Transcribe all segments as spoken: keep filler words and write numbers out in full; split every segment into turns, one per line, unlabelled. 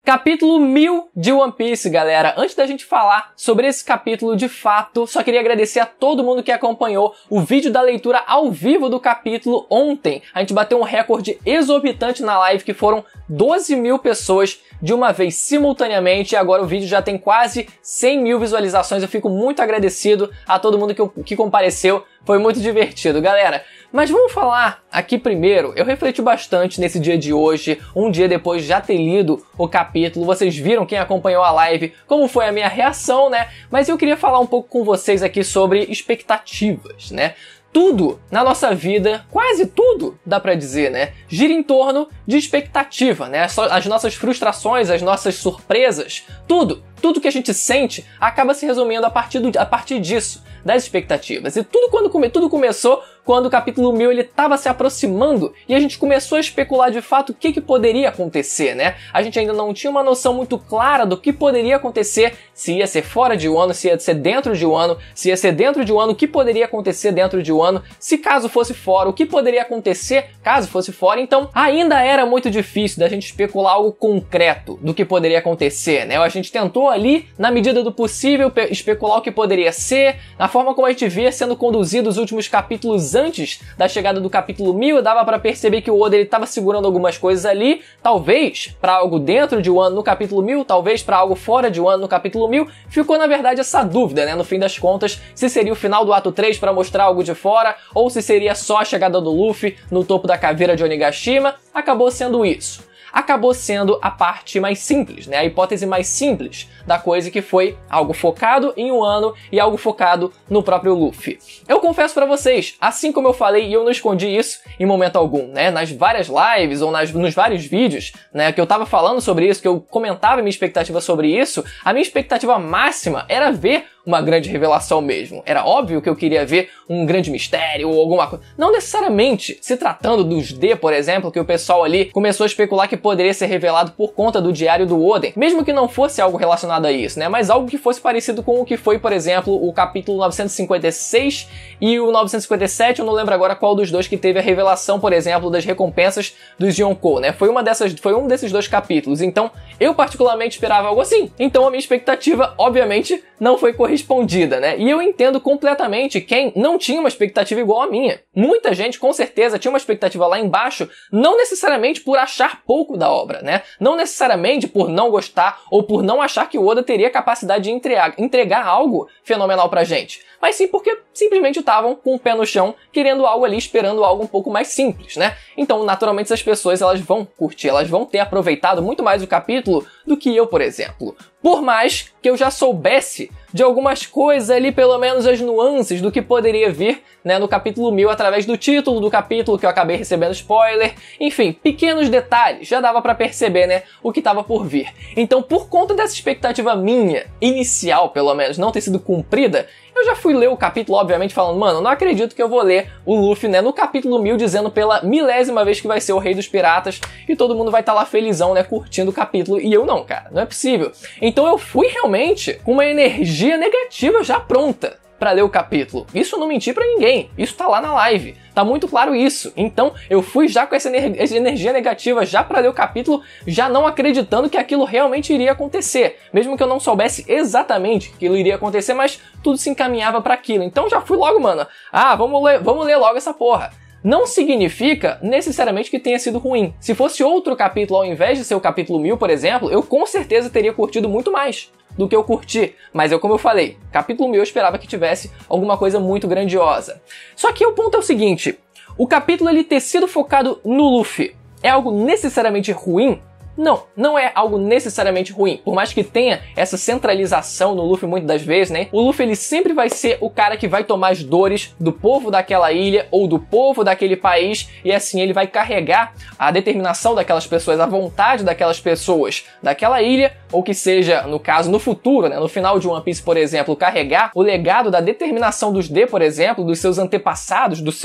Capítulo mil de One Piece, galera. Antes da gente falar sobre esse capítulo de fato, só queria agradecer a todo mundo que acompanhou o vídeo da leitura ao vivo do capítulo ontem. A gente bateu um recorde exorbitante na live, que foram doze mil pessoas de uma vez simultaneamente, e agora o vídeo já tem quase cem mil visualizações. Eu fico muito agradecido a todo mundo que, que compareceu, foi muito divertido, galera. Mas vamos falar aqui primeiro, eu refleti bastante nesse dia de hoje, um dia depois de já ter lido o capítulo. Vocês viram, quem acompanhou a live, como foi a minha reação, né? Mas eu queria falar um pouco com vocês aqui sobre expectativas, né? Tudo na nossa vida, quase tudo, dá pra dizer, né? Gira em torno de expectativa, né? As nossas frustrações, as nossas surpresas, tudo, tudo que a gente sente acaba se resumindo a partir, do, a partir disso, das expectativas. E tudo, quando come, tudo começou quando o capítulo mil ele estava se aproximando e a gente começou a especular de fato o que, que poderia acontecer, né? A gente ainda não tinha uma noção muito clara do que poderia acontecer, se ia ser fora de Wano, se ia ser dentro de Wano, se ia ser dentro de Wano, o que poderia acontecer dentro de Wano, se caso fosse fora, o que poderia acontecer caso fosse fora. Então ainda era muito difícil da gente especular algo concreto do que poderia acontecer, né? A gente tentou ali, na medida do possível, especular o que poderia ser, na forma como a gente via sendo conduzido os últimos capítulos antes da chegada do capítulo mil, dava pra perceber que o Oda estava segurando algumas coisas ali, talvez para algo dentro de Wano no capítulo mil, talvez para algo fora de Wano no capítulo mil. Ficou na verdade essa dúvida, né, no fim das contas, se seria o final do ato três para mostrar algo de fora, ou se seria só a chegada do Luffy no topo da caveira de Onigashima. Acabou sendo isso. Acabou sendo a parte mais simples, né? A hipótese mais simples da coisa, que foi algo focado em Wano e algo focado no próprio Luffy. Eu confesso pra vocês, assim como eu falei, e eu não escondi isso em momento algum, né? Nas várias lives ou nas, nos vários vídeos, né, que eu tava falando sobre isso, que eu comentava minha expectativa sobre isso, a minha expectativa máxima era ver uma grande revelação mesmo. Era óbvio que eu queria ver um grande mistério ou alguma coisa. Não necessariamente se tratando dos D, por exemplo, que o pessoal ali começou a especular que poderia ser revelado por conta do diário do Oden. Mesmo que não fosse algo relacionado a isso, né? Mas algo que fosse parecido com o que foi, por exemplo, o capítulo novecentos e cinquenta e seis e o novecentos e cinquenta e sete. Eu não lembro agora qual dos dois que teve a revelação, por exemplo, das recompensas dos Yonkou, né? Foi, uma dessas, foi um desses dois capítulos. Então, eu particularmente esperava algo assim. Então, a minha expectativa, obviamente, não foi correspondida, né? E eu entendo completamente quem não tinha uma expectativa igual a minha. Muita gente, com certeza, tinha uma expectativa lá embaixo, não necessariamente por achar pouco da obra, né? Não necessariamente por não gostar ou por não achar que o Oda teria capacidade de entregar, entregar algo fenomenal pra gente. Mas sim porque simplesmente estavam com o pé no chão, querendo algo ali, esperando algo um pouco mais simples, né? Então, naturalmente, essas pessoas, elas vão curtir, elas vão ter aproveitado muito mais o capítulo do que eu, por exemplo. Por mais que eu já soubesse de algumas coisas ali, pelo menos as nuances do que poderia vir, né, no capítulo mil, através do título do capítulo, que eu acabei recebendo spoiler. Enfim, pequenos detalhes, já dava pra perceber, né, o que tava por vir. Então, por conta dessa expectativa minha, inicial pelo menos, não ter sido cumprida, eu já fui ler o capítulo, obviamente, falando, mano, não acredito que eu vou ler o Luffy, né, no capítulo mil, dizendo pela milésima vez que vai ser o Rei dos Piratas, e todo mundo vai estar lá felizão, né, curtindo o capítulo, e eu não, cara, não é possível. Então eu fui realmente com uma energia negativa já pronta pra ler o capítulo. Isso eu não menti pra ninguém, isso tá lá na live, tá muito claro isso. Então eu fui já com essa, ener essa energia negativa já pra ler o capítulo, já não acreditando que aquilo realmente iria acontecer, mesmo que eu não soubesse exatamente que aquilo iria acontecer, mas tudo se encaminhava pra aquilo. Então já fui logo, mano, ah, vamos ler, vamos ler logo essa porra. Não significa necessariamente que tenha sido ruim. Se fosse outro capítulo, ao invés de ser o capítulo mil, por exemplo, eu com certeza teria curtido muito mais do que eu curti. Mas eu, como eu falei, capítulo mil eu esperava que tivesse alguma coisa muito grandiosa. Só que o ponto é o seguinte, o capítulo ele ter sido focado no Luffy é algo necessariamente ruim? Não, não é algo necessariamente ruim. Por mais que tenha essa centralização no Luffy muitas das vezes, né? O Luffy ele sempre vai ser o cara que vai tomar as dores do povo daquela ilha ou do povo daquele país, e assim ele vai carregar a determinação daquelas pessoas, a vontade daquelas pessoas daquela ilha, ou que seja, no caso, no futuro, né? No final de One Piece, por exemplo, carregar o legado da determinação dos D, por exemplo, dos seus antepassados, do seu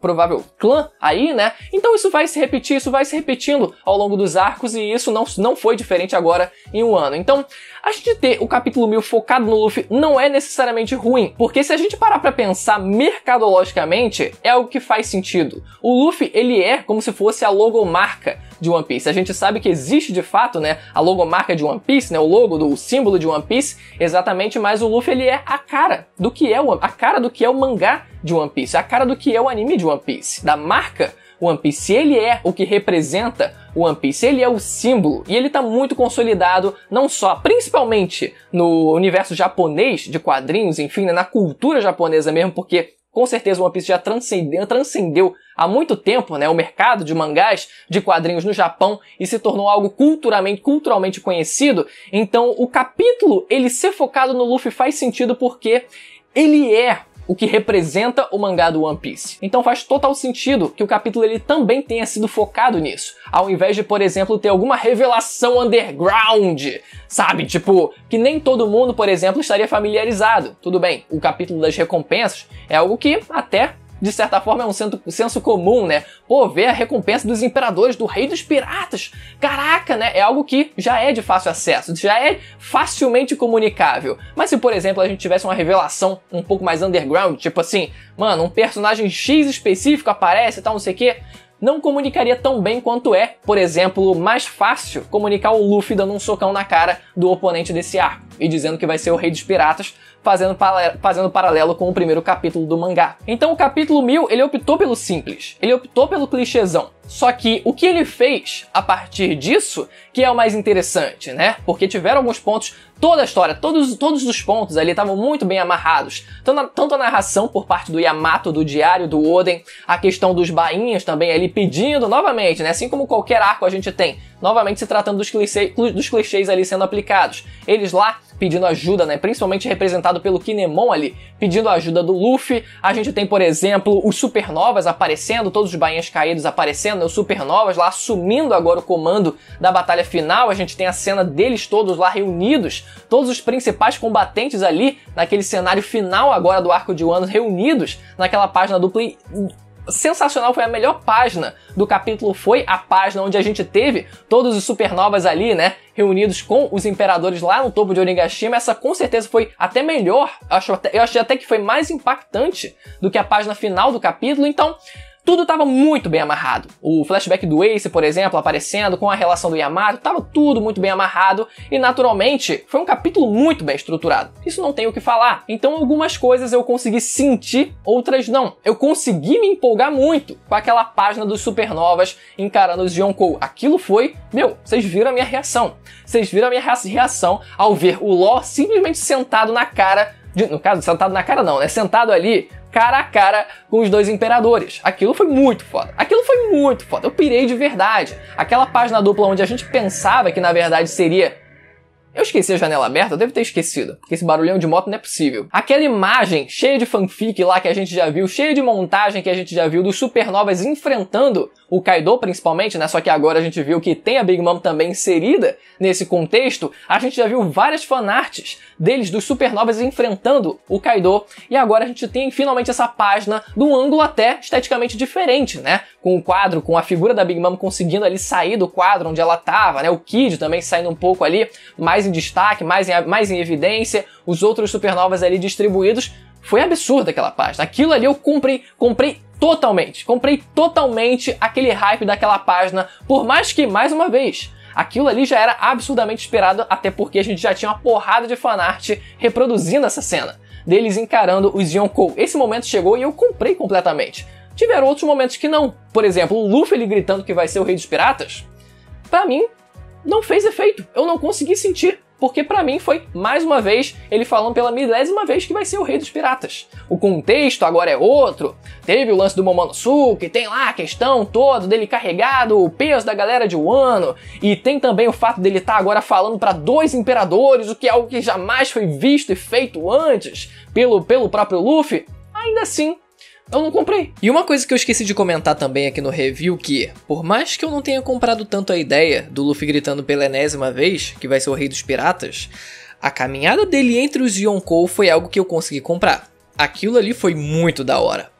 provável clã aí, né? Então isso vai se repetir, isso vai se repetindo ao longo dos arcos e isso não, não foi diferente agora em um ano. Então, a gente ter o capítulo mil focado no Luffy não é necessariamente ruim, porque se a gente parar pra pensar mercadologicamente, é algo que faz sentido. O Luffy, ele é como se fosse a logomarca de One Piece. A gente sabe que existe de fato, né, a logomarca de One Piece, né, o logo, do, o símbolo de One Piece, exatamente, mas o Luffy, ele é a cara do que é o, a cara do que é o mangá de One Piece, a cara do que é o anime de One Piece, da marca One Piece. Ele é o que representa o One Piece, ele é o símbolo, e ele tá muito consolidado, não só, principalmente no universo japonês de quadrinhos, enfim, né, na cultura japonesa mesmo, porque com certeza o One Piece já transcendeu, transcendeu há muito tempo, né, o mercado de mangás, de quadrinhos no Japão e se tornou algo culturalmente, culturalmente conhecido. Então o capítulo, ele ser focado no Luffy faz sentido porque ele é o que representa o mangá do One Piece. Então faz total sentido que o capítulo ele também tenha sido focado nisso, ao invés de, por exemplo, ter alguma revelação underground, sabe? Tipo, que nem todo mundo, por exemplo, estaria familiarizado. Tudo bem, o capítulo das recompensas é algo que até, de certa forma, é um senso comum, né? Pô, ver a recompensa dos imperadores, do rei dos piratas. Caraca, né? É algo que já é de fácil acesso, já é facilmente comunicável. Mas se, por exemplo, a gente tivesse uma revelação um pouco mais underground, tipo assim, mano, um personagem X específico aparece e tal, não sei o quê, não comunicaria tão bem quanto é, por exemplo, mais fácil comunicar o Luffy dando um socão na cara do oponente desse arco e dizendo que vai ser o rei dos piratas, fazendo, fazendo paralelo com o primeiro capítulo do mangá. Então o capítulo mil, ele optou pelo simples, ele optou pelo clichêzão. Só que o que ele fez a partir disso que é o mais interessante, né? Porque tiveram alguns pontos, toda a história, todos, todos os pontos ali estavam muito bem amarrados. Tanto a, tanto a narração por parte do Yamato, do diário do Oden, a questão dos bainhas também ali pedindo novamente, né? Assim como qualquer arco a gente tem, novamente se tratando dos clichês, dos clichês ali sendo aplicados. Eles lá pedindo ajuda, né? Principalmente representado pelo Kinemon ali, pedindo ajuda do Luffy. A gente tem, por exemplo, os Supernovas aparecendo, todos os bainhas caídos aparecendo, né? Os Supernovas lá assumindo agora o comando da batalha final. A gente tem a cena deles todos lá reunidos, todos os principais combatentes ali naquele cenário final agora do arco de Wano reunidos naquela página dupla. E sensacional, foi a melhor página do capítulo, foi a página onde a gente teve todos os Supernovas ali, né, reunidos com os imperadores lá no topo de Onigashima. Essa com certeza foi até melhor, eu acho até, eu achei até que foi mais impactante do que a página final do capítulo. Então tudo estava muito bem amarrado. O flashback do Ace, por exemplo, aparecendo com a relação do Yamato, estava tudo muito bem amarrado e, naturalmente, foi um capítulo muito bem estruturado. Isso não tem o que falar. Então, algumas coisas eu consegui sentir, outras não. Eu consegui me empolgar muito com aquela página dos Supernovas encarando os Yonkou. Aquilo foi, meu, vocês viram a minha reação. Vocês viram a minha reação ao ver o Law simplesmente sentado na cara, de, no caso, sentado na cara não, né? Sentado ali, cara a cara com os dois imperadores. Aquilo foi muito foda. Aquilo foi muito foda. Eu pirei de verdade. Aquela página dupla onde a gente pensava que na verdade seria... Eu esqueci a janela aberta, eu devo ter esquecido, porque esse barulhão de moto não é possível. Aquela imagem cheia de fanfic lá que a gente já viu, cheia de montagem que a gente já viu dos Supernovas enfrentando o Kaido principalmente, né? Só que agora a gente viu que tem a Big Mom também inserida nesse contexto. A gente já viu várias fanarts deles, dos Supernovas enfrentando o Kaido. E agora a gente tem finalmente essa página de um ângulo até esteticamente diferente, né? Com o quadro, com a figura da Big Mom conseguindo ali sair do quadro onde ela tava, né? O Kid também saindo um pouco ali, mais em destaque, mais em, mais em evidência. Os outros Supernovas ali distribuídos. Foi absurdo aquela página. Aquilo ali eu comprei, comprei totalmente. Comprei totalmente aquele hype daquela página. Por mais que, mais uma vez, aquilo ali já era absurdamente esperado, até porque a gente já tinha uma porrada de fanart reproduzindo essa cena deles encarando os Yonkou. Esse momento chegou e eu comprei completamente. Tiveram outros momentos que não. Por exemplo, o Luffy ele gritando que vai ser o rei dos piratas. Pra mim, não fez efeito. Eu não consegui sentir. Porque pra mim foi, mais uma vez, ele falando pela milésima vez que vai ser o rei dos piratas. O contexto agora é outro. Teve o lance do Momonosuke, tem lá a questão toda dele carregado, o peso da galera de Wano. E tem também o fato dele estar agora falando pra dois imperadores, o que é algo que jamais foi visto e feito antes pelo, pelo próprio Luffy. Ainda assim, eu não comprei. E uma coisa que eu esqueci de comentar também aqui no review, que por mais que eu não tenha comprado tanto a ideia do Luffy gritando pela enésima vez que vai ser o rei dos piratas, a caminhada dele entre os Yonkou foi algo que eu consegui comprar. Aquilo ali foi muito da hora.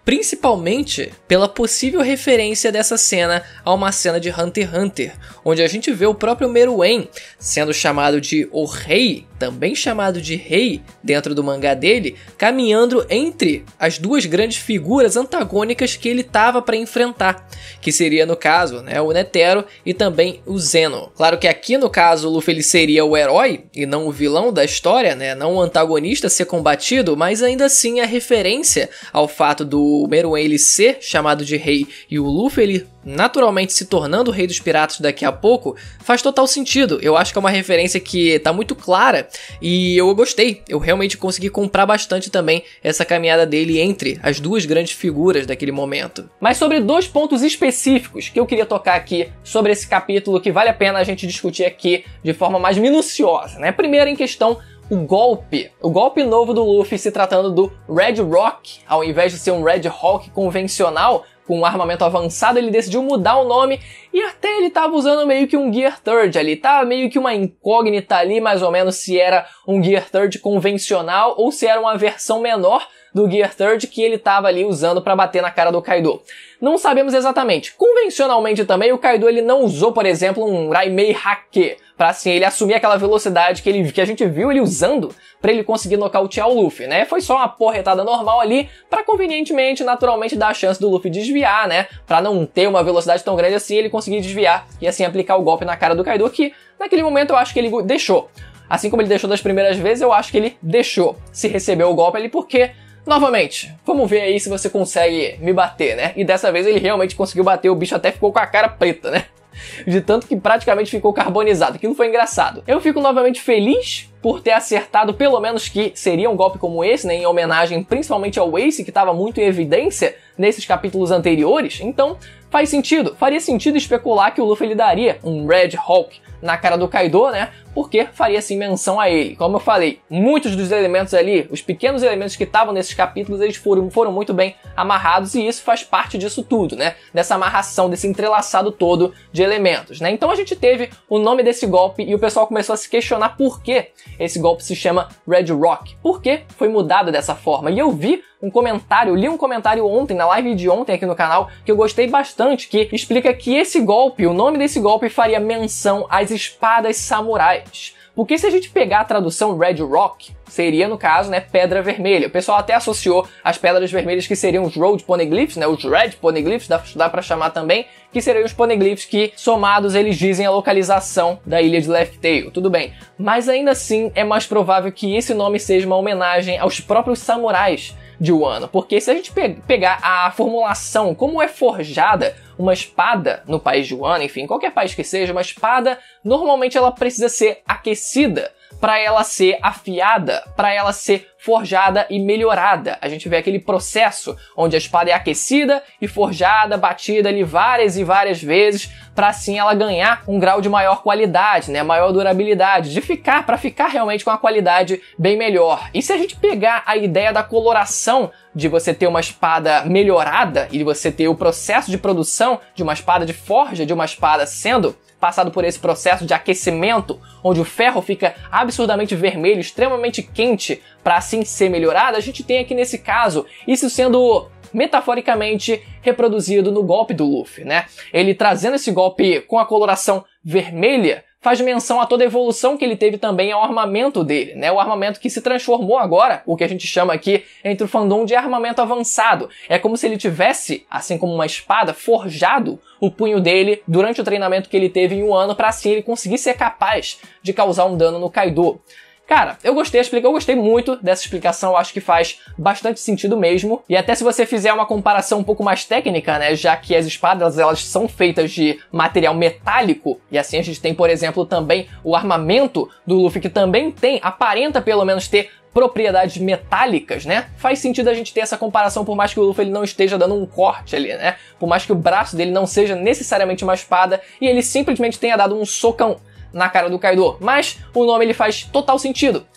principalmente pela possível referência dessa cena a uma cena de Hunter x Hunter, onde a gente vê o próprio Meruem sendo chamado de o Rei, também chamado de Rei dentro do mangá dele, caminhando entre as duas grandes figuras antagônicas que ele estava para enfrentar, que seria no caso, né, o Netero e também o Zeno. Claro que aqui no caso o Luffy ele seria o herói e não o vilão da história, né, não o antagonista a ser combatido, mas ainda assim a referência ao fato do Meruem ele ser chamado de Rei e o Luffy ele naturalmente se tornando o Rei dos Piratas daqui a pouco, faz total sentido. Eu acho que é uma referência que tá muito clara e eu gostei. Eu realmente consegui comprar bastante também essa caminhada dele entre as duas grandes figuras daquele momento. Mas sobre dois pontos específicos que eu queria tocar aqui sobre esse capítulo que vale a pena a gente discutir aqui de forma mais minuciosa, né? Primeiro em questão o golpe, o golpe novo do Luffy se tratando do Red Rock, ao invés de ser um Red Hawk convencional, com um armamento avançado, ele decidiu mudar o nome e até ele tava usando meio que um Gear Third ali, tava meio que uma incógnita ali, mais ou menos, se era um Gear Third convencional ou se era uma versão menor do Gear Third que ele tava ali usando para bater na cara do Kaido. Não sabemos exatamente. Convencionalmente também, o Kaido ele não usou, por exemplo, um Raimei Hake, pra assim, ele assumir aquela velocidade que, ele, que a gente viu ele usando pra ele conseguir nocautear o Luffy, né? Foi só uma porretada normal ali pra convenientemente, naturalmente, dar a chance do Luffy desviar, né? Pra não ter uma velocidade tão grande assim, ele conseguir desviar e assim aplicar o golpe na cara do Kaido, que naquele momento eu acho que ele deixou. Assim como ele deixou das primeiras vezes, eu acho que ele deixou se recebeu o golpe ali, porque... Novamente, vamos ver aí se você consegue me bater, né? E dessa vez ele realmente conseguiu bater, o bicho até ficou com a cara preta, né? De tanto que praticamente ficou carbonizado, aquilo foi engraçado. Eu fico novamente feliz por ter acertado pelo menos que seria um golpe como esse, né? Em homenagem principalmente ao Ace, que estava muito em evidência nesses capítulos anteriores. Então faz sentido, faria sentido especular que o Luffy lhe daria um Red Hawk na cara do Kaido, né? Porque faria assim menção a ele. Como eu falei, muitos dos elementos ali, os pequenos elementos que estavam nesses capítulos, eles foram, foram muito bem amarrados e isso faz parte disso tudo, né? Dessa amarração, desse entrelaçado todo de elementos, né? Então a gente teve o nome desse golpe e o pessoal começou a se questionar por que esse golpe se chama Red Rock. Por que foi mudado dessa forma? E eu vi um comentário, li um comentário ontem, na live de ontem aqui no canal, que eu gostei bastante, que explica que esse golpe, o nome desse golpe faria menção às espadas samurais. Porque se a gente pegar a tradução Red Rock, seria, no caso, né, Pedra Vermelha. O pessoal até associou as Pedras Vermelhas, que seriam os Road Poneglyphs, né, os Red Poneglyphs, dá, dá pra chamar também, que seriam os Poneglyphs que, somados, eles dizem a localização da ilha de Laugh Tale. Tudo bem. Mas ainda assim, é mais provável que esse nome seja uma homenagem aos próprios samurais de Wano, porque se a gente pe pegar a formulação, como é forjada uma espada no país de Wano, enfim, qualquer país que seja, uma espada, normalmente ela precisa ser aquecida para ela ser afiada, para ela ser forjada e melhorada. A gente vê aquele processo onde a espada é aquecida e forjada, batida ali várias e várias vezes, para assim ela ganhar um grau de maior qualidade, né, maior durabilidade, de ficar, para ficar realmente com uma qualidade bem melhor. E se a gente pegar a ideia da coloração, de você ter uma espada melhorada e de você ter o processo de produção de uma espada, de forja de uma espada sendo passado por esse processo de aquecimento, onde o ferro fica absurdamente vermelho, extremamente quente, para assim ser melhorado, a gente tem aqui nesse caso isso sendo metaforicamente reproduzido no golpe do Luffy, né? Ele trazendo esse golpe com a coloração vermelha, faz menção a toda a evolução que ele teve também ao armamento dele, né? O armamento que se transformou agora, o que a gente chama aqui entre o fandom de armamento avançado. É como se ele tivesse, assim como uma espada, forjado o punho dele durante o treinamento que ele teve em um ano, para assim ele conseguir ser capaz de causar um dano no Kaido. Cara, eu gostei, eu gostei muito dessa explicação, eu acho que faz bastante sentido mesmo. E até se você fizer uma comparação um pouco mais técnica, né, já que as espadas elas são feitas de material metálico, e assim a gente tem, por exemplo, também o armamento do Luffy, que também tem, aparenta pelo menos ter propriedades metálicas, né? Faz sentido a gente ter essa comparação, por mais que o Luffy ele não esteja dando um corte ali, né? Por mais que o braço dele não seja necessariamente uma espada e ele simplesmente tenha dado um socão na cara do Kaido, mas o nome ele faz total sentido.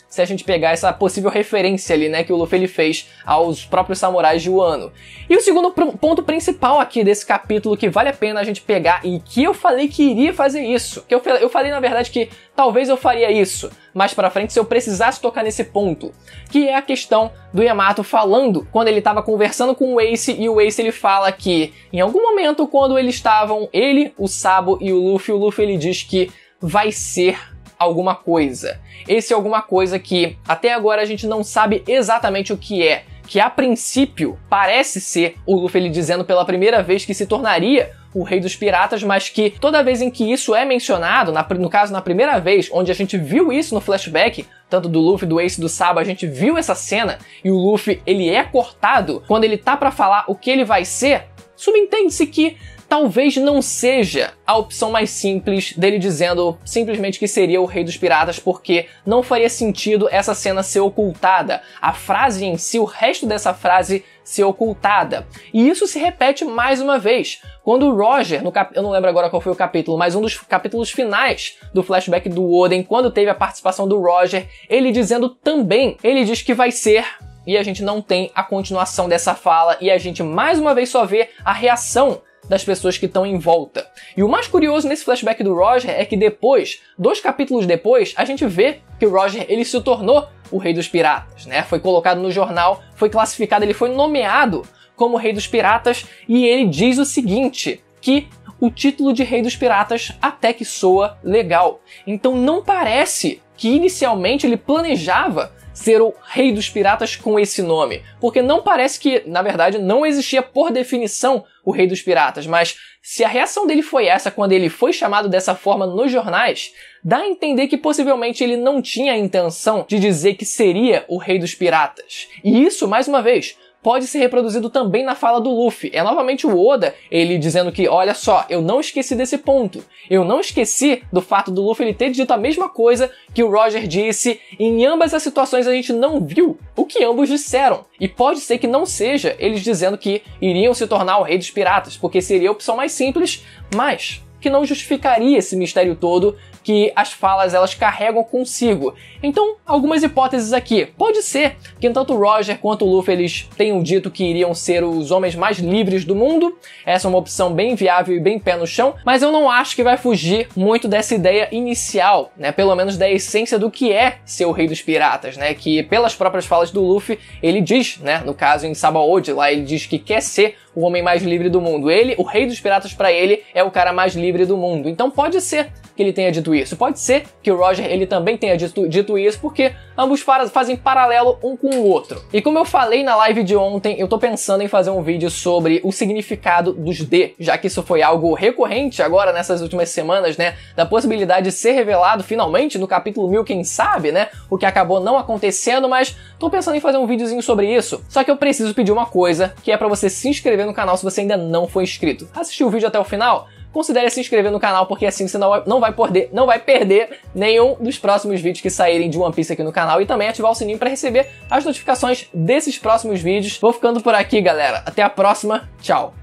se a gente pegar essa possível referência ali, né, que o Luffy ele fez aos próprios samurais de Wano. E o segundo pr- ponto principal aqui desse capítulo que vale a pena a gente pegar e que eu falei que iria fazer isso, que eu, eu falei na verdade que talvez eu faria isso mais pra frente se eu precisasse tocar nesse ponto, que é a questão do Yamato falando quando ele estava conversando com o Ace, e o Ace ele fala que em algum momento quando eles estavam, ele, o Sabo e o Luffy, o Luffy ele diz que vai ser alguma coisa. Esse é alguma coisa que até agora a gente não sabe exatamente o que é, que a princípio parece ser o Luffy ele dizendo pela primeira vez que se tornaria o Rei dos Piratas, mas que toda vez em que isso é mencionado, na, no caso na primeira vez, onde a gente viu isso no flashback, tanto do Luffy, do Ace e do Sabo, a gente viu essa cena, e o Luffy ele é cortado quando ele tá pra falar o que ele vai ser, subentende-se que talvez não seja a opção mais simples dele dizendo simplesmente que seria o Rei dos Piratas, porque não faria sentido essa cena ser ocultada, a frase em si, o resto dessa frase ser ocultada. E isso se repete mais uma vez, quando o Roger, no cap... eu não lembro agora qual foi o capítulo, mas um dos capítulos finais do flashback do Oden, quando teve a participação do Roger, ele dizendo também, ele diz que vai ser, e a gente não tem a continuação dessa fala, e a gente mais uma vez só vê a reação das pessoas que estão em volta. E o mais curioso nesse flashback do Roger é que depois, dois capítulos depois, a gente vê que o Roger ele se tornou o Rei dos Piratas, né? Foi colocado no jornal, foi classificado, ele foi nomeado como Rei dos Piratas, e ele diz o seguinte, que o título de Rei dos Piratas até que soa legal. Então não parece que inicialmente ele planejava ser o Rei dos Piratas com esse nome, porque não parece que, na verdade, não existia por definição o Rei dos Piratas, mas se a reação dele foi essa quando ele foi chamado dessa forma nos jornais, dá a entender que possivelmente ele não tinha a intenção de dizer que seria o Rei dos Piratas. E isso, mais uma vez, pode ser reproduzido também na fala do Luffy. É novamente o Oda, ele dizendo que, olha só, eu não esqueci desse ponto. Eu não esqueci do fato do Luffy ele ter dito a mesma coisa que o Roger disse. Em ambas as situações a gente não viu o que ambos disseram. E pode ser que não seja eles dizendo que iriam se tornar o Rei dos Piratas, porque seria a opção mais simples, mas que não justificaria esse mistério todo que as falas elas carregam consigo. Então, algumas hipóteses aqui. Pode ser que tanto o Roger quanto o Luffy eles tenham dito que iriam ser os homens mais livres do mundo. Essa é uma opção bem viável e bem pé no chão, mas eu não acho que vai fugir muito dessa ideia inicial, né? Pelo menos da essência do que é ser o Rei dos Piratas, né? Que pelas próprias falas do Luffy, ele diz, né? No caso em Sabaody, lá ele diz que quer ser o homem mais livre do mundo. Ele, o Rei dos Piratas pra ele, é o cara mais livre do mundo. Então pode ser que ele tenha dito isso. Pode ser que o Roger ele também tenha dito, dito isso, porque ambos fazem paralelo um com o outro. E como eu falei na live de ontem, eu tô pensando em fazer um vídeo sobre o significado dos D, já que isso foi algo recorrente agora nessas últimas semanas, né? Da possibilidade de ser revelado finalmente no capítulo mil, quem sabe, né? O que acabou não acontecendo, mas tô pensando em fazer um videozinho sobre isso. Só que eu preciso pedir uma coisa, que é pra você se inscrever no canal se você ainda não for inscrito. Assistiu o vídeo até o final? Considere se inscrever no canal, porque assim você não vai, não vai, perder, não vai perder nenhum dos próximos vídeos que saírem de One Piece aqui no canal, e também ativar o sininho para receber as notificações desses próximos vídeos. Vou ficando por aqui, galera. Até a próxima. Tchau!